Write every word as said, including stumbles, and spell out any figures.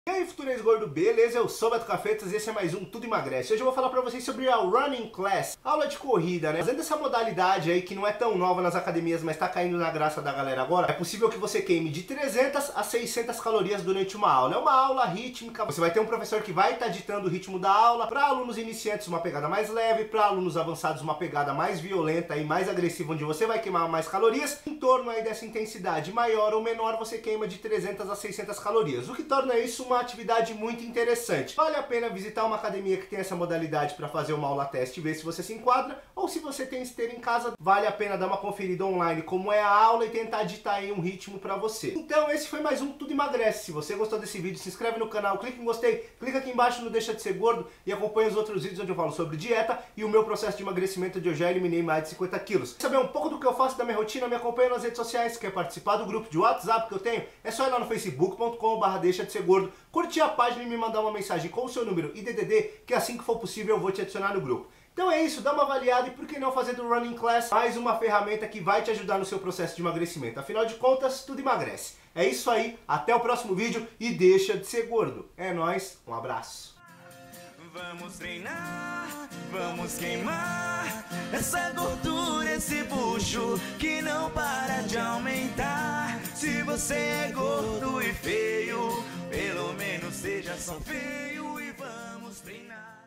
E aí, futuros gordo, beleza? Eu sou o Beto Cafetas e esse é mais um Tudo Emagrece. Hoje eu vou falar pra vocês sobre a Running Class, aula de corrida, né? Fazendo essa modalidade aí que não é tão nova nas academias, mas tá caindo na graça da galera agora, é possível que você queime de trezentas a seiscentas calorias durante uma aula. É uma aula rítmica, você vai ter um professor que vai estar ditando o ritmo da aula, para alunos iniciantes uma pegada mais leve, para alunos avançados uma pegada mais violenta e mais agressiva, onde você vai queimar mais calorias. Em torno aí dessa intensidade maior ou menor, você queima de trezentas a seiscentas calorias, o que torna isso uma atividade muito interessante. Vale a pena visitar uma academia que tem essa modalidade para fazer uma aula teste e ver se você se enquadra, ou se você tem esteira em casa, vale a pena dar uma conferida online como é a aula e tentar ditar aí um ritmo para você. Então esse foi mais um Tudo Emagrece. Se você gostou desse vídeo, se inscreve no canal, clica em gostei, clica aqui embaixo no Deixa de Ser Gordo e acompanha os outros vídeos onde eu falo sobre dieta e o meu processo de emagrecimento, onde eu já eliminei mais de cinquenta quilos. Quer saber um pouco do que eu faço, da minha rotina? Me acompanha nas redes sociais. Quer participar do grupo de WhatsApp que eu tenho? É só ir lá no facebook ponto com barra deixa de ser gordo, curtir a página e me mandar uma mensagem com o seu número e D D D, que assim que for possível eu vou te adicionar no grupo. Então é isso, dá uma avaliada e por que não fazer do Running Class mais uma ferramenta que vai te ajudar no seu processo de emagrecimento. Afinal de contas, tudo emagrece. É isso aí, até o próximo vídeo e deixa de ser gordo. É nóis, um abraço. Vamos treinar, vamos queimar essa gordura, esse bucho que não para de aumentar. Se você é gordo e feio, pelo menos seja só feio e vamos treinar.